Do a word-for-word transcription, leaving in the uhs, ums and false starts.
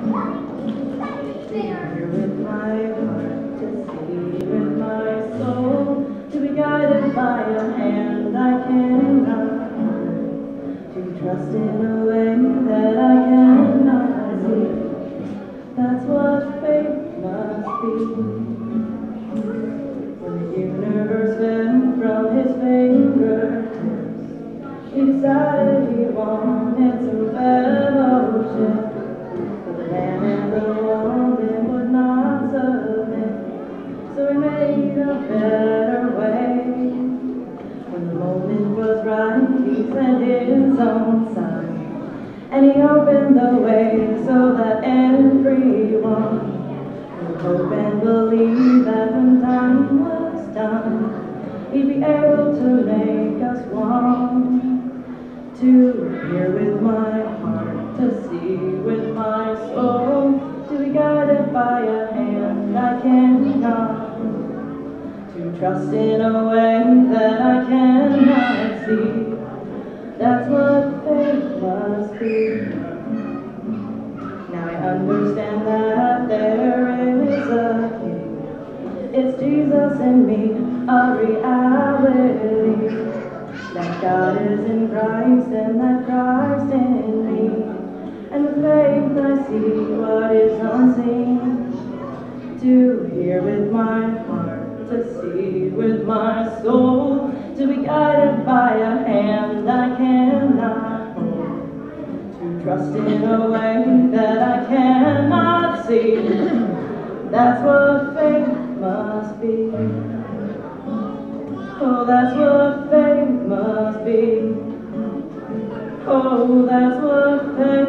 Hear with my heart, to see with my soul, to be guided by a hand I cannot hold, to trust in a way that I cannot see. That's what faith must be. When the universe fell from his fingertips, he decided he wanted some fellowship. But the man and the woman would not submit, so he made a better way. When the moment was right, he sent his own son, and he opened the way so that everyone would hope and believe that when time was done, he'd be able to make us one. To hear with my heart, to see with my soul, to be guided by a hand I cannot hold, to trust in a way that I cannot see. That's what faith must be. Now I understand that there is a King. It's Jesus in me, a reality. That God is in Christ and that Christ in me. And with faith I see what is unseen. To hear with my heart, to see with my soul, to be guided by a hand I cannot hold, to trust in a way that I cannot see. That's what faith must be. Oh, that's what faith must be. Oh, that's what faith